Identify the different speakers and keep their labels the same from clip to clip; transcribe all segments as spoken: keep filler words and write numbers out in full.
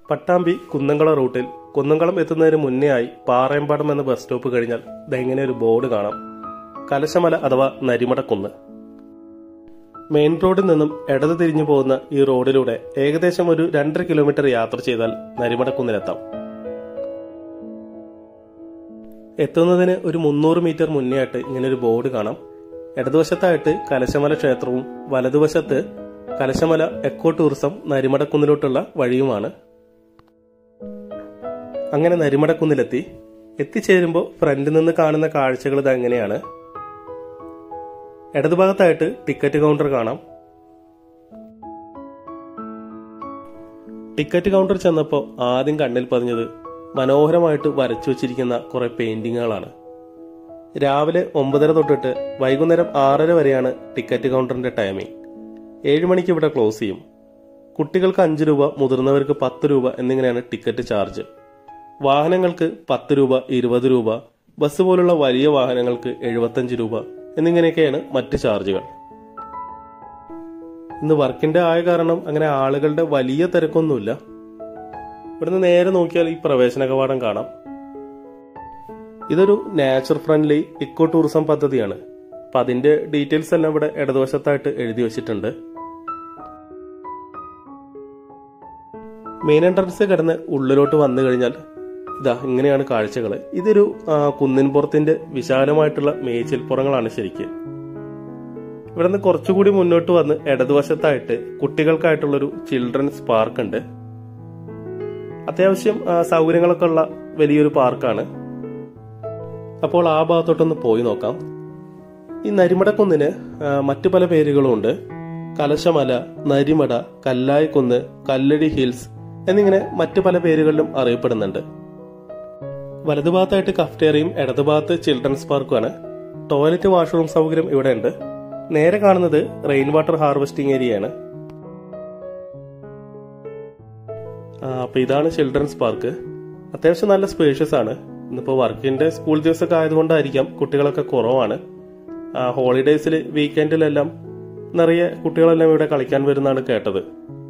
Speaker 1: പട്ടാമ്പി കുന്നംകുളം റൂട്ടിൽ കുന്നംകുളം എത്തുന്നതിന് മുന്നേ ആയി പാറയമ്പാടം എന്ന ബസ് സ്റ്റോപ്പ് കഴിഞ്ഞാൽ ഇങ്ങനെ ഒരു ബോർഡ് കാണാം. കലശമല അഥവാ നരിമടക്കുന്ന്. മെയിൻ റോഡിൽ നിന്നും ഇടത് തിരിഞ്ഞു പോകുന്ന ഈ റോഡിലൂടെ ഏകദേശം ഒരു രണ്ടര കിലോമീറ്റർ യാത്ര ചെയ്താൽ നരിമടക്കുന്നിലെത്താം. എത്തുന്നതിന് ഒരു മുന്നൂറ് മീറ്റർ മുന്നേ ആയിട്ട് ഇങ്ങനെ ഒരു ബോർഡ് കാണാം. ഇടതുവശത്തായിട്ട് കലശമല ക്ഷേത്രവും വലതുവശത്ത് കലശമല എക്കോ ടൂറിസം നരിമടക്കുന്നിലോട്ടുള്ള വഴിയുമാണ്. അങ്ങനെ നരിമടക്കുന്നിലെത്തി. എത്തിച്ചേരുമ്പോൾ ഫ്രണ്ടിൽ നിന്ന് കാണുന്ന കാഴ്ചകൾ ഇത് എങ്ങനെയാണ്. ഇടതുഭാഗത്തായിട്ട് ടിക്കറ്റ് കൗണ്ടർ കാണാം. ടിക്കറ്റ് കൗണ്ടർ ചെന്നപ്പോൾ ആദ്യം കണ്ണിൽ പതിഞ്ഞത് മനോഹരമായിട്ട് വരച്ചു വച്ചിരിക്കുന്ന കുറെ പെയിന്റിങ്ങുകളാണ്. രാവിലെ ഒമ്പതര തൊട്ടിട്ട് വൈകുന്നേരം ആറര വരെയാണ് ടിക്കറ്റ് കൗണ്ടറിന്റെ ടൈമിംഗ്. ഏഴ് മണിക്ക് ഇവിടെ ക്ലോസ് ചെയ്യും. കുട്ടികൾക്ക് അഞ്ച് രൂപ, മുതിർന്നവർക്ക് പത്ത് രൂപ എന്നിങ്ങനെയാണ് ടിക്കറ്റ് ചാർജ്. വാഹനങ്ങൾക്ക് പത്ത് രൂപ, ഇരുപത് രൂപ, ബസ് പോലുള്ള വലിയ വാഹനങ്ങൾക്ക് എഴുപത്തഞ്ച് രൂപ എന്നിങ്ങനെയൊക്കെയാണ് മറ്റ് ചാർജുകൾ. ഇന്ന് വർക്കിന്റെ ആയ കാരണം അങ്ങനെ ആളുകളുടെ വലിയ തിരക്കൊന്നുമില്ല. ഇവിടുന്ന് നേരെ നോക്കിയാൽ ഈ പ്രവേശന കവാടം കാണാം. ഇതൊരു നാച്ചർ ഫ്രണ്ട്ലി ഇക്കോ ടൂറിസം പദ്ധതിയാണ്. അപ്പൊ അതിന്റെ ഡീറ്റെയിൽസ് എല്ലാം ഇവിടെ ഇടതുവശത്തായിട്ട് എഴുതി വെച്ചിട്ടുണ്ട്. മെയിൻ എൻട്രൻസ് കിടന്ന് ഉള്ളിലോട്ട് വന്നു കഴിഞ്ഞാൽ ഇതാ ഇങ്ങനെയാണ് കാഴ്ചകൾ. ഇതൊരു കുന്നിൻപുറത്തിന്റെ വിശാലമായിട്ടുള്ള മേച്ചിൽപ്പുറങ്ങളാണ് ശരിക്ക്. ഇവിടുന്ന് കുറച്ചുകൂടി മുന്നോട്ട് വന്ന് ഇടതുവശത്തായിട്ട് കുട്ടികൾക്കായിട്ടുള്ളൊരു ചിൽഡ്രൻസ് പാർക്ക് ഉണ്ട്. അത്യാവശ്യം സൗകര്യങ്ങളൊക്കെ ഉള്ള വലിയൊരു പാർക്കാണ്. അപ്പോൾ ആ ഭാഗത്തോട്ടൊന്ന് പോയി നോക്കാം. ഈ നരിമടക്കുന്നിന് മറ്റു പല പേരുകളും ഉണ്ട്. കലശമല, നരിമട, കല്ലായിക്കുന്ന്, കല്ലടി ഹിൽസ് എന്നിങ്ങനെ മറ്റു പല പേരുകളിലും അറിയപ്പെടുന്നുണ്ട്. വലതുഭാഗത്തായിട്ട് കഫ്റ്റേറിയയും ഇടതുഭാഗത്ത് ചിൽഡ്രൻസ് പാർക്കുമാണ്. ടോയ്ലറ്റ്, വാഷ്റൂം സൗകര്യം ഇവിടെ ഉണ്ട്. നേരെ കാണുന്നത് റെയിൻ വാട്ടർ ഹാർവെസ്റ്റിംഗ് ഏരിയയാണ്. അപ്പൊ ഇതാണ് ചിൽഡ്രൻസ് പാർക്ക്. അത്യാവശ്യം നല്ല സ്പേഷ്യസ് ആണ്. ഇന്നിപ്പോ വർക്കിന്റെ സ്കൂൾ ദിവസമൊക്കെ ആയതുകൊണ്ടായിരിക്കാം കുട്ടികളൊക്കെ കുറവാണ്. ഹോളിഡേയ്സിൽ വീക്കെൻഡിലെല്ലാം നിറയെ കുട്ടികളെല്ലാം ഇവിടെ കളിക്കാൻ വരുന്നതാണ് കേട്ടത്.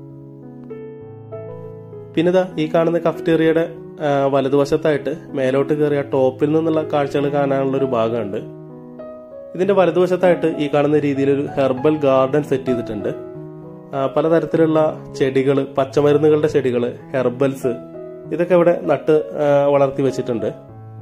Speaker 1: പിന്നെതാ ഈ കാണുന്ന കഫ്റ്റേറിയയുടെ വലതുവശത്തായിട്ട് മേലോട്ട് കയറിയ ടോപ്പിൽ നിന്നുള്ള കാഴ്ചകൾ കാണാനുള്ള ഒരു ഭാഗമുണ്ട്. ഇതിന്റെ വലതുവശത്തായിട്ട് ഈ കാണുന്ന രീതിയിലൊരു ഹെർബൽ ഗാർഡൻ സെറ്റ് ചെയ്തിട്ടുണ്ട്. പലതരത്തിലുള്ള ചെടികൾ, പച്ചമരുന്നുകളുടെ ചെടികൾ, ഹെർബൽസ് ഇതൊക്കെ ഇവിടെ നട്ട് വളർത്തി വെച്ചിട്ടുണ്ട്.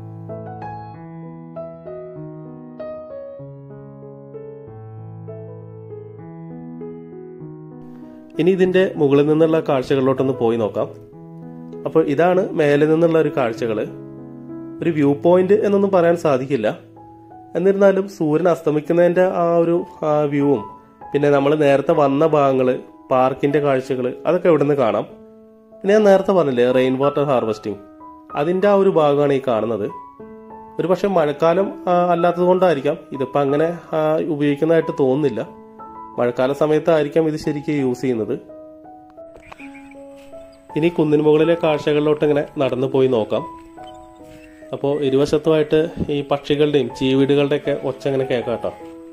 Speaker 1: ഇനി ഇതിന്റെ മുകളിൽ നിന്നുള്ള കാഴ്ചകളിലോട്ടൊന്ന് പോയി നോക്കാം. അപ്പോൾ ഇതാണ് മേലെ നിന്നുള്ള ഒരു കാഴ്ചകള്. ഒരു വ്യൂ പോയിന്റ് എന്നൊന്നും പറയാൻ സാധിക്കില്ല. എന്നിരുന്നാലും സൂര്യൻ അസ്തമിക്കുന്നതിന്റെ ആ ഒരു വ്യൂവും പിന്നെ നമ്മൾ നേരത്തെ വന്ന ഭാഗങ്ങള്, പാർക്കിന്റെ കാഴ്ചകള് അതൊക്കെ ഇവിടെ നിന്ന് കാണാം. പിന്നെ ഞാൻ നേരത്തെ പറഞ്ഞില്ലേ റെയിൻ വാട്ടർ ഹാർവെസ്റ്റിംഗ്, അതിന്റെ ആ ഒരു ഭാഗമാണ് ഈ കാണുന്നത്. ഒരു പക്ഷെ മഴക്കാലം അല്ലാത്തത് കൊണ്ടായിരിക്കാം ഇതിപ്പോ അങ്ങനെ ഉപയോഗിക്കുന്നതായിട്ട് തോന്നുന്നില്ല. മഴക്കാല സമയത്തായിരിക്കാം ഇത് ശരിക്കും യൂസ് ചെയ്യുന്നത്. ഇനി കുന്നിന് മുകളിലെ കാഴ്ചകളിലോട്ട് ഇങ്ങനെ നടന്നു പോയി നോക്കാം. അപ്പോൾ ഇരുവശത്തുമായിട്ട് ഈ പക്ഷികളുടെയും ചീവീടുകളുടെയൊക്കെ ഒച്ച ഇങ്ങനെ കേൾക്കാട്ടോ.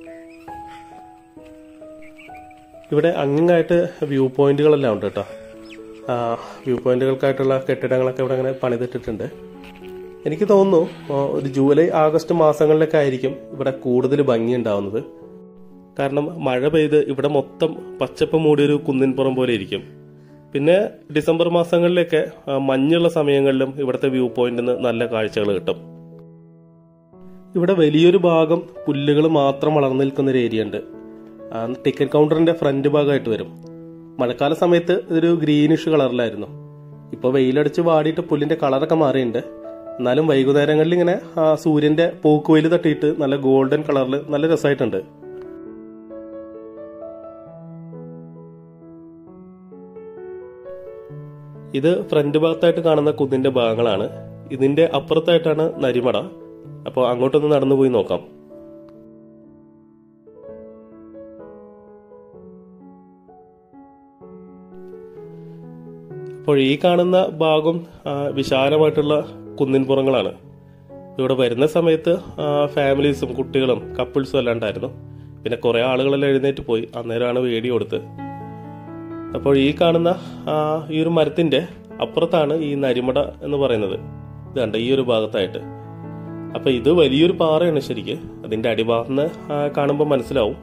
Speaker 1: ഇവിടെ അങ്ങായിട്ട് വ്യൂ പോയിന്റുകളെല്ലാം ഉണ്ട് കേട്ടോ. വ്യൂ പോയിന്റുകൾക്കായിട്ടുള്ള കെട്ടിടങ്ങളൊക്കെ ഇവിടെ അങ്ങനെ പണിതിട്ടിട്ടുണ്ട്. എനിക്ക് തോന്നുന്നു ഒരു ജൂലൈ ആഗസ്റ്റ് മാസങ്ങളിലൊക്കെ ആയിരിക്കും ഇവിടെ കൂടുതൽ ഭംഗി ഉണ്ടാവുന്നത്. കാരണം മഴ പെയ്ത് ഇവിടെ മൊത്തം പച്ചപ്പ് മൂടിയൊരു കുന്നിൻപുറം പോലെ ഇരിക്കും. പിന്നെ ഡിസംബർ മാസങ്ങളിലൊക്കെ മഞ്ഞുള്ള സമയങ്ങളിലും ഇവിടുത്തെ വ്യൂ പോയിന്റിൽ നിന്ന് നല്ല കാഴ്ചകൾ കിട്ടും. ഇവിടെ വലിയൊരു ഭാഗം പുല്ലുകൾ മാത്രം വളർന്നു നിൽക്കുന്ന ഒരു ഏരിയ ഉണ്ട്. ടിക്കറ്റ് കൗണ്ടറിന്റെ ഫ്രണ്ട് ഭാഗമായിട്ട് വരും. മഴക്കാല സമയത്ത് ഇതൊരു ഗ്രീനിഷ് കളറിലായിരുന്നു. ഇപ്പൊ വെയിലടിച്ച് വാടിയിട്ട് പുല്ലിന്റെ കളറൊക്കെ മാറിയിട്ടുണ്ട്. എന്നാലും വൈകുന്നേരങ്ങളിൽ ഇങ്ങനെ സൂര്യന്റെ പോക്കുവെയിൽ തട്ടിയിട്ട് നല്ല ഗോൾഡൻ കളറിൽ നല്ല രസമായിട്ടുണ്ട്. ഇത് ഫ്രണ്ട് ഭാഗത്തായിട്ട് കാണുന്ന കുന്നിന്റെ ഭാഗങ്ങളാണ്. ഇതിന്റെ അപ്പുറത്തായിട്ടാണ് നരിമട. അപ്പോൾ അങ്ങോട്ടൊന്ന് നടന്നു പോയി നോക്കാം. അപ്പോൾ ഈ കാണുന്ന ഭാഗം വിശാലമായിട്ടുള്ള കുന്നിൻപുറങ്ങളാണ്. ഇവിടെ വരുന്ന സമയത്ത് ഫാമിലീസും കുട്ടികളും കപ്പിൾസും എല്ലാം ഉണ്ടായിരുന്നു. പിന്നെ കുറെ ആളുകളെല്ലാം എഴുന്നേറ്റ് പോയി. അന്നേരമാണ് വീഡിയോ എടുത്ത്. അപ്പോൾ ഈ കാണുന്ന ഈ ഒരു മരത്തിന്റെ അപ്പുറത്താണ് ഈ നരിമട എന്ന് പറയുന്നത്. ഇത് കണ്ട ഈ ഒരു ഭാഗത്തായിട്ട്. അപ്പൊ ഇത് വലിയൊരു പാറയാണ് ശരിക്ക്. അതിന്റെ അടിഭാഗത്ത് നിന്ന് കാണുമ്പോൾ മനസ്സിലാവും.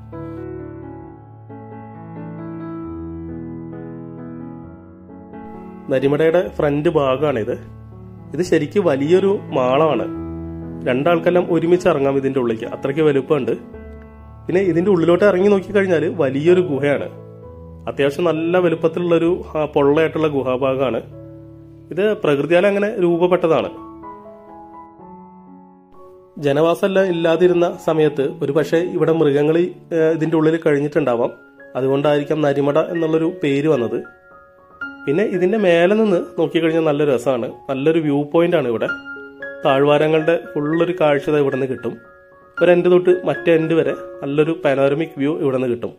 Speaker 1: നരിമടയുടെ ഫ്രണ്ട് ഭാഗമാണിത്. ഇത് ശരിക്കും വലിയൊരു മാളമാണ്. രണ്ടാൾക്കെല്ലാം ഒരുമിച്ച് ഇറങ്ങാം ഇതിന്റെ ഉള്ളിലേക്ക്, അത്രയ്ക്ക് വലുപ്പമുണ്ട്. പിന്നെ ഇതിന്റെ ഉള്ളിലോട്ട് ഇറങ്ങി നോക്കിക്കഴിഞ്ഞാൽ വലിയൊരു ഗുഹയാണ്. അത്യാവശ്യം നല്ല വലുപ്പത്തിലുള്ളൊരു പൊള്ളയായിട്ടുള്ള ഗുഹാഭാഗമാണ്. ഇത് പ്രകൃതിയാൽ അങ്ങനെ രൂപപ്പെട്ടതാണ്. ജനവാസമെല്ലാം ഇല്ലാതിരുന്ന സമയത്ത് ഒരു പക്ഷേ ഇവിടെ മൃഗങ്ങൾ ഇതിന്റെ ഉള്ളിൽ കഴിഞ്ഞിട്ടുണ്ടാവാം. അതുകൊണ്ടായിരിക്കാം നരിമട എന്നുള്ളൊരു പേര് വന്നത്. പിന്നെ ഇതിന്റെ മേലെ നിന്ന് നോക്കിക്കഴിഞ്ഞാൽ നല്ല രസമാണ്. നല്ലൊരു വ്യൂ പോയിന്റ് ആണ് ഇവിടെ. താഴ്വാരങ്ങളുടെ ഫുള്ളൊരു കാഴ്ച ഇവിടെ നിന്ന് കിട്ടും. ഒരു എൻഡ് തൊട്ട് മറ്റേ എൻഡ് വരെ നല്ലൊരു പാനോരമിക് വ്യൂ ഇവിടെ നിന്ന് കിട്ടും.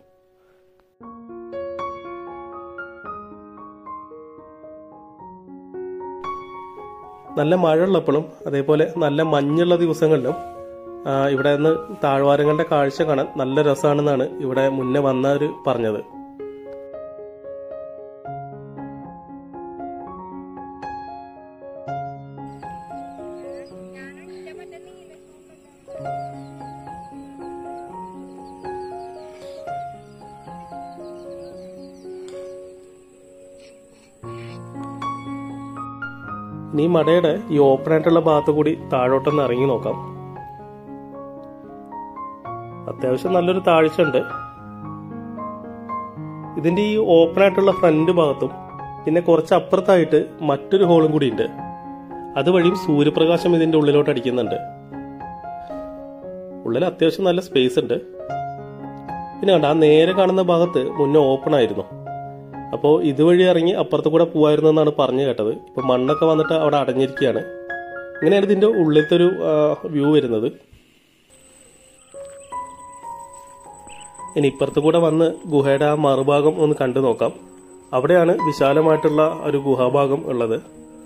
Speaker 1: നല്ല മഴ ഉള്ളപ്പോഴും അതേപോലെ നല്ല മഞ്ഞുള്ള ദിവസങ്ങളിലും ഇവിടെ നിന്ന് താഴ്വാരങ്ങളുടെ കാഴ്ച കാണാൻ നല്ല രസമാണെന്നാണ് ഇവിടെ മുന്നേ വന്നവർ പറഞ്ഞത്. ഇനി മടയുടെ ഈ ഓപ്പൺ ആയിട്ടുള്ള ഭാഗത്ത് കൂടി താഴോട്ടൊന്ന് ഇറങ്ങി നോക്കാം. അത്യാവശ്യം നല്ലൊരു താഴ്ച ഉണ്ട്. ഇതിന്റെ ഈ ഓപ്പൺ ആയിട്ടുള്ള ഫ്രണ്ട് ഭാഗത്തും പിന്നെ കുറച്ച് അപ്പുറത്തായിട്ട് മറ്റൊരു ഹോളും കൂടി ഉണ്ട്. അതുവഴിയും സൂര്യപ്രകാശം ഇതിന്റെ ഉള്ളിലോട്ട് അടിക്കുന്നുണ്ട്. ഉള്ളിൽ അത്യാവശ്യം നല്ല സ്പേസ് ഉണ്ട്. പിന്നെ കണ്ട ആ നേരെ കാണുന്ന ഭാഗത്ത് മുന്നേ ഓപ്പൺ ആയിരുന്നു. അപ്പോൾ ഇതുവഴി ഇറങ്ങി അപ്പുറത്ത് കൂടെ പോവായിരുന്നു എന്നാണ് പറഞ്ഞു കേട്ടത്. ഇപ്പൊ മണ്ണൊക്കെ വന്നിട്ട് അവിടെ അടഞ്ഞിരിക്കുകയാണ്. ഇങ്ങനെയാണ് ഇതിന്റെ ഉള്ളിലത്തെ ഒരു വ്യൂ വരുന്നത്. ഇനി ഇപ്പുറത്ത് കൂടെ വന്ന് ഗുഹയുടെ ആ മറുഭാഗം ഒന്ന് കണ്ടു നോക്കാം. അവിടെയാണ് വിശാലമായിട്ടുള്ള ഒരു ഗുഹാഭാഗം ഉള്ളത്.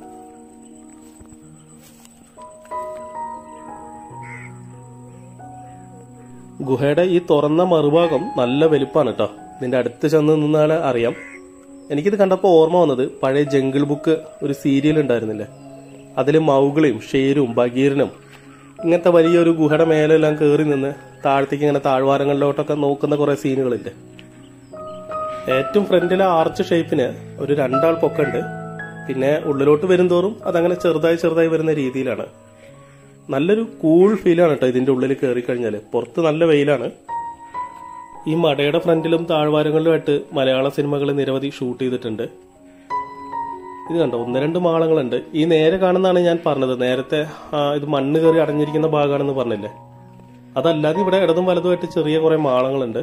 Speaker 1: ഗുഹയുടെ ഈ തുറന്ന മറുഭാഗം നല്ല വലുപ്പമാണ് കേട്ടോ. ഇതിന്റെ അടുത്ത് ചെന്ന് നിന്നാൽ അറിയാം. എനിക്കിത് കണ്ടപ്പോൾ ഓർമ്മ വന്നത് പഴയ ജംഗിൾ ബുക്ക് ഒരു സീരിയൽ ഉണ്ടായിരുന്നില്ലേ, അതിൽ മൗഗിളിയും ഷേരും ബഗീറിനും ഇങ്ങനത്തെ വലിയൊരു ഗുഹയുടെ മേലെല്ലാം കയറി നിന്ന് താഴത്തേക്ക് ഇങ്ങനെ താഴ്വാരങ്ങളിലോട്ടൊക്കെ നോക്കുന്ന കുറെ സീനുകളില്ലേ. ഏറ്റവും ഫ്രണ്ടിലെ ആർച്ച് ഷേപ്പിന് ഒരു രണ്ടാൾ പൊക്കമുണ്ട്. പിന്നെ ഉള്ളിലോട്ട് വരുംതോറും അതങ്ങനെ ചെറുതായി ചെറുതായി വരുന്ന രീതിയിലാണ്. നല്ലൊരു കൂൾ ഫീലാണ് കേട്ടോ ഇതിന്റെ ഉള്ളിൽ കയറി കഴിഞ്ഞാൽ. പുറത്ത് നല്ല വെയിലാണ്. ഈ മടയുടെ ഫ്രണ്ടിലും താഴ്വാരങ്ങളിലുമായിട്ട് മലയാള സിനിമകൾ നിരവധി ഷൂട്ട് ചെയ്തിട്ടുണ്ട്. ഇത് കണ്ടോ, ഒന്ന് രണ്ട് മാളങ്ങളുണ്ട്. ഈ നേരെ കാണുന്നതാണ് ഞാൻ പറഞ്ഞത്. നേരത്തെ ഇത് മണ്ണ് കയറി അടഞ്ഞിരിക്കുന്ന ഭാഗമാണെന്ന് പറഞ്ഞില്ലേ, അതല്ലാതെ ഇവിടെ ഇടതും വലതുമായിട്ട് ചെറിയ കുറെ മാളങ്ങളുണ്ട്.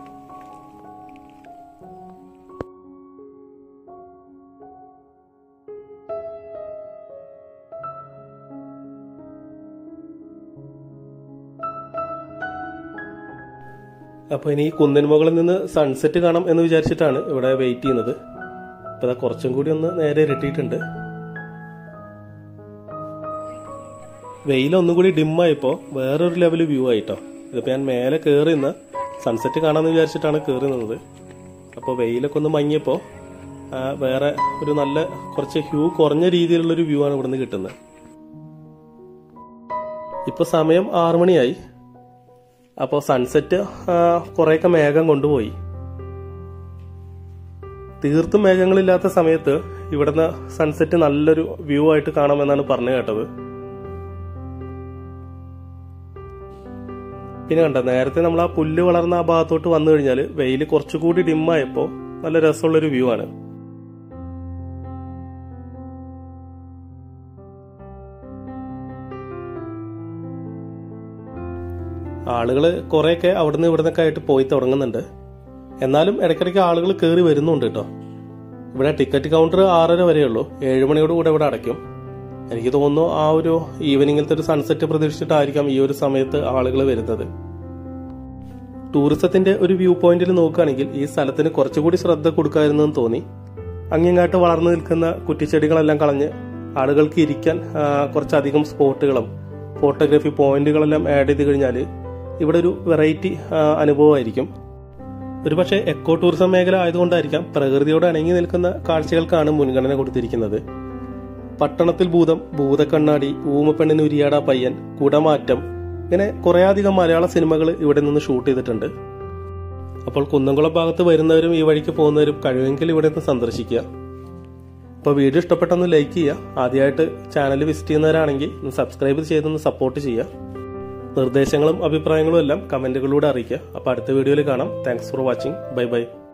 Speaker 1: അപ്പൊ ഇനി ഈ കുന്നിൻ മുകളിൽ നിന്ന് സൺസെറ്റ് കാണാം എന്ന് വിചാരിച്ചിട്ടാണ് ഇവിടെ വെയിറ്റ് ചെയ്യുന്നത്. ഇപ്പൊ കുറച്ചും കൂടി ഒന്ന് നേരെ ഇരട്ടിയിട്ടുണ്ട്. വെയിലൊന്നും കൂടി ഡിമ്മായപ്പോ വേറൊരു ലെവൽ വ്യൂ ആയിട്ടോ. ഇതിപ്പോ ഞാൻ മേലെ കയറി നിന്ന് സൺസെറ്റ് കാണാമെന്ന് വിചാരിച്ചിട്ടാണ് കയറി നിന്നത്. അപ്പോൾ വെയിലൊക്കെ ഒന്ന് മങ്ങിയപ്പോ വേറെ ഒരു നല്ല കുറച്ച് ഹ്യൂ കുറഞ്ഞ രീതിയിലുള്ളൊരു വ്യൂ ആണ് ഇവിടുന്ന് കിട്ടുന്നത്. ഇപ്പൊ സമയം ആറു മണിയായി. അപ്പോൾ സൺസെറ്റ് കുറേയൊക്കെ മേഘം കൊണ്ടുപോയി. തീർത്തും മേഘങ്ങളില്ലാത്ത സമയത്ത് ഇവിടുന്ന് സൺസെറ്റ് നല്ലൊരു വ്യൂ ആയിട്ട് കാണാമെന്നാണ് പറഞ്ഞു കേട്ടത്. പിന്നെ കണ്ട നേരത്തെ നമ്മൾ ആ പുല്ല് വളർന്ന ആ ഭാഗത്തോട്ട് വന്നു കഴിഞ്ഞാൽ വെയിൽ കുറച്ചുകൂടി ഡിമ്മായപ്പോൾ നല്ല രസമുള്ളൊരു വ്യൂ ആണ്. ആളുകള് കുറെയൊക്കെ അവിടുന്ന് ഇവിടുന്നൊക്കെ ആയിട്ട് പോയി തുടങ്ങുന്നുണ്ട്. എന്നാലും ഇടയ്ക്കിടയ്ക്ക് ആളുകൾ കയറി വരുന്നുണ്ട് കേട്ടോ. ഇവിടെ ടിക്കറ്റ് കൗണ്ടർ ആറര വരെയുള്ളൂ. ഏഴുമണിയോട് കൂടെ ഇവിടെ അടയ്ക്കും. എനിക്ക് തോന്നുന്നു ആ ഒരു ഈവനിങ്ങിലത്തെ ഒരു സൺസെറ്റ് പ്രതീക്ഷിച്ചിട്ടായിരിക്കാം ഈ ഒരു സമയത്ത് ആളുകൾ വരുന്നത്. ടൂറിസത്തിന്റെ ഒരു വ്യൂ പോയിന്റിൽ നോക്കുകയാണെങ്കിൽ ഈ സ്ഥലത്തിന് കുറച്ചുകൂടി ശ്രദ്ധ കൊടുക്കാമായിരുന്നു എന്ന് തോന്നി. അങ്ങേങ്ങാട്ട് വളർന്നു നിൽക്കുന്ന കുറ്റിച്ചെടികളെല്ലാം കളഞ്ഞ് ആളുകൾക്ക് ഇരിക്കാൻ കുറച്ചധികം സ്പോട്ടുകളും ഫോട്ടോഗ്രാഫി പോയിന്റുകളെല്ലാം ആഡ് ചെയ്ത് കഴിഞ്ഞാൽ ഇവിടെ ഒരു വെറൈറ്റി അനുഭവമായിരിക്കും. ഒരുപക്ഷെ എക്കോ ടൂറിസം മേഖല ആയതുകൊണ്ടായിരിക്കാം പ്രകൃതിയോട് ഇണങ്ങി നിൽക്കുന്ന കാഴ്ചകൾക്കാണ് മുൻഗണന കൊടുത്തിരിക്കുന്നത്. പട്ടണത്തിൽ ഭൂതം, ഭൂതക്കണ്ണാടി, ഊമപ്പെണ്ണിന് ഉരിയാടാ പയ്യൻ, കുടമാറ്റം, ഇങ്ങനെ കുറേയധികം മലയാള സിനിമകൾ ഇവിടെ നിന്ന് ഷൂട്ട് ചെയ്തിട്ടുണ്ട്. അപ്പോൾ കുന്നംകുളം ഭാഗത്ത് വരുന്നവരും ഈ വഴിക്ക് പോകുന്നവരും കഴിവെങ്കിൽ ഇവിടെ നിന്ന് സന്ദർശിക്കുക. അപ്പോൾ വീഡിയോ ഇഷ്ടപ്പെട്ടൊന്ന് ലൈക്ക് ചെയ്യുക. ആദ്യമായിട്ട് ചാനൽ വിസിറ്റ് ചെയ്യുന്നവരാണെങ്കിൽ ഒന്ന് സബ്സ്ക്രൈബ് ചെയ്തൊന്ന് സപ്പോർട്ട് ചെയ്യുക. നിർദ്ദേശങ്ങളും അഭിപ്രായങ്ങളും എല്ലാം കമന്റുകളിലൂടെ അറിയിക്കുക. അപ്പോൾ അടുത്ത വീഡിയോയിൽ കാണാം. Thanks for watching. Bye by.